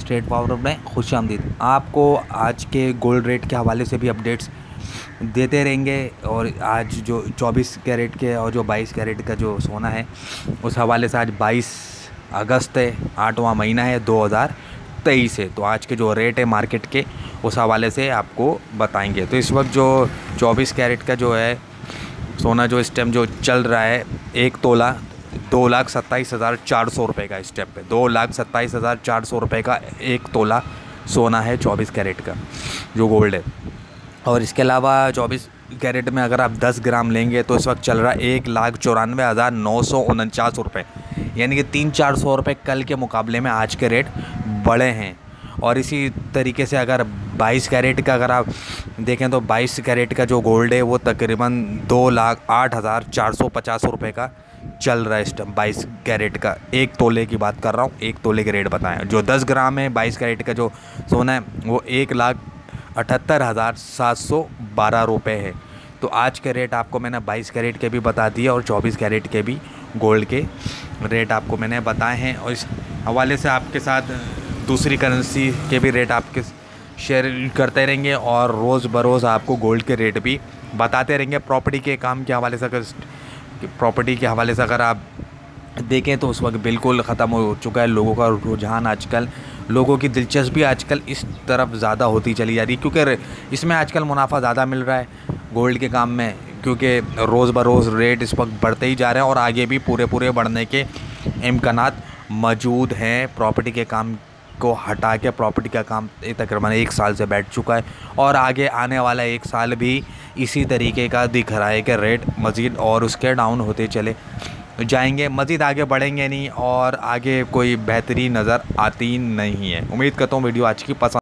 Straight forward में खुशामदीद। आपको आज के गोल्ड रेट के हवाले से भी अपडेट्स देते रहेंगे और आज जो 24 कैरेट के और जो 22 कैरेट का जो सोना है उस हवाले से आज 22 अगस्त है, 8वां महीना है 2023 है। तो आज के जो रेट है मार्केट के उस हवाले से आपको बताएंगे। तो इस वक्त जो 24 कैरेट का जो है सोना जो इस टाइम जो चल रहा है 1 तोला 2,27,400 रुपये का इस टाइम पे 2,27,400 रुपये का 1 तोला सोना है 24 कैरेट का जो गोल्ड है। और इसके अलावा 24 कैरेट में अगर आप 10 ग्राम लेंगे तो इस वक्त चल रहा है 1,94,949 रुपये, यानी कि 300-400 रुपये कल के मुकाबले में आज के रेट बढ़े हैं। और इसी तरीके से अगर 22 कैरेट का अगर आप देखें तो 22 कैरेट का जो गोल्ड है वो तकरीबन 2,08,450 रुपये का चल रहा है इस टाइम। 22 कैरेट का 1 तोले की बात कर रहा हूँ, 1 तोले के रेट बताएं। जो 10 ग्राम है 22 कैरेट का जो सोना है वो 1,78,712 रुपये है। तो आज के रेट आपको मैंने 22 कैरेट के भी बता दिए और 24 कैरेट के भी गोल्ड के रेट आपको मैंने बताए हैं। और इस हवाले से आपके साथ दूसरी करेंसी के भी रेट आपके शेयर करते रहेंगे और रोज़ बरोज़ आपको गोल्ड के रेट भी बताते रहेंगे। प्रॉपर्टी के काम के हवाले से अगर आप देखें तो उस वक्त बिल्कुल ख़त्म हो चुका है लोगों का रुझान। आजकल लोगों की दिलचस्पी आजकल इस तरफ ज़्यादा होती चली जा रही है क्योंकि इसमें आजकल मुनाफा ज़्यादा मिल रहा है गोल्ड के काम में, क्योंकि रोज़ बरोज़ रेट इस वक्त बढ़ते ही जा रहे हैं और आगे भी पूरे बढ़ने के इम्कानात मौजूद हैं। प्रॉपर्टी के काम को हटा के प्रॉपर्टी का काम तकरीबन 1 साल से बैठ चुका है और आगे आने वाला 1 साल भी इसी तरीके का दिख रहा है कि रेट मज़ीद और उसके डाउन होते चले जाएंगे, मज़ीद आगे बढ़ेंगे नहीं और आगे कोई बेहतरी नज़र आती नहीं है। उम्मीद करता हूँ वीडियो आज की पसंद